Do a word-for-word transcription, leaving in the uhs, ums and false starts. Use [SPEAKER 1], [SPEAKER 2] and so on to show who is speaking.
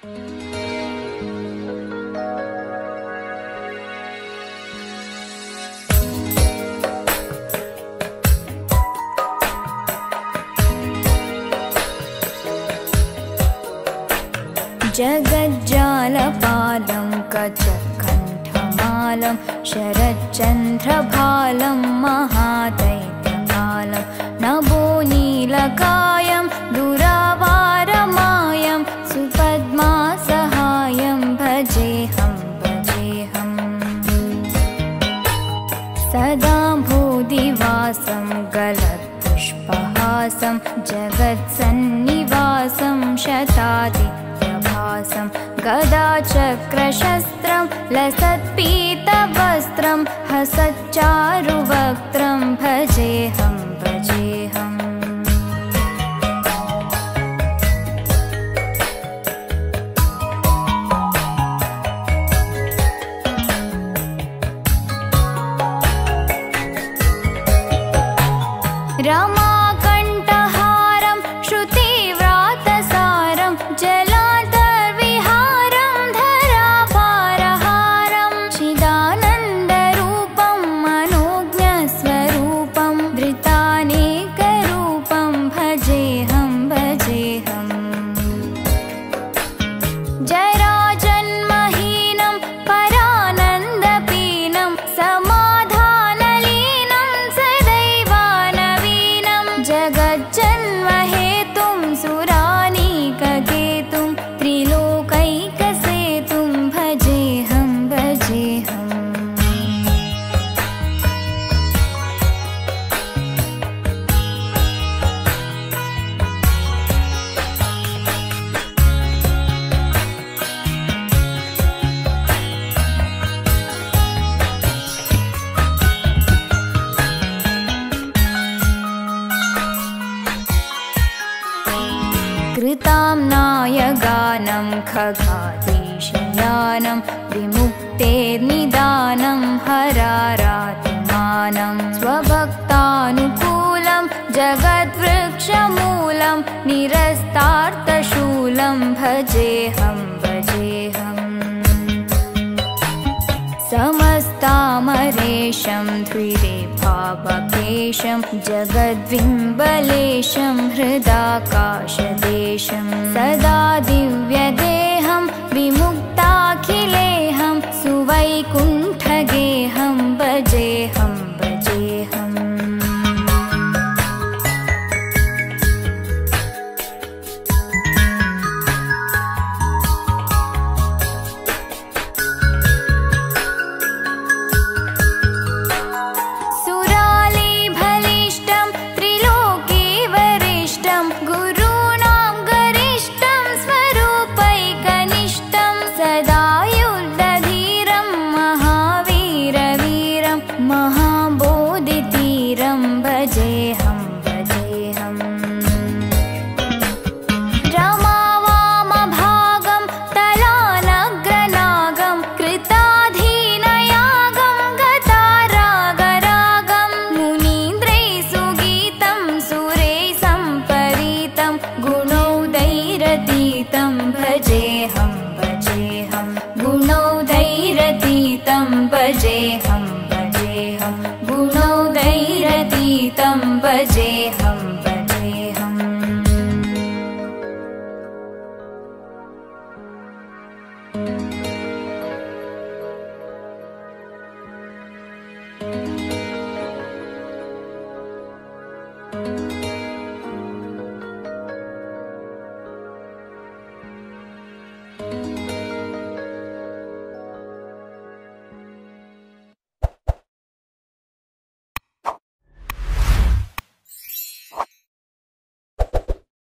[SPEAKER 1] जगज्जालपालं कचकण्ठमालं शरच्चन्द्रभालं महादैत्यकालं नभोनीलकायं दुरावारमायं सुपद्मासहायं भजेऽहं भजेऽहं सदा भूदिवासं गलत्पुष्पहासं जगत्सन्निवासं शतादित्यभासं गदाचक्रशस्त्रं लसत्पीतवस्त्रं हसच्चारुवक्त्रं भजेऽहं भजेऽहम् रमाकण्ठहारं श्रुतिव्रातसारं जलान्तर्विहारं धराभारहारं चिदानन्दरूपं मनोज्ञस्वरूपं धृतानेकरूपं भजेऽहं भजेऽहम् जराजन्महीनं परानन्दपीनं समाधानलीनं सदैवानवीनं जगज्जन्महेतुं सुरानीककेतुं त्रिलोकैकसेतुं भजेऽहं भजेऽहम् कृताम्नायगानं खगाधीशयानं विमुक्तेर्निदानं हरारातिमानं स्वभक्तानुकूलं जगद्वृक्षमूलं निरस्तार्थशूलं भजेऽहं भजेऽहम् समस्तामरेशं द्विरेफावकेशं जगद्विम्बलेशं हृदाकाश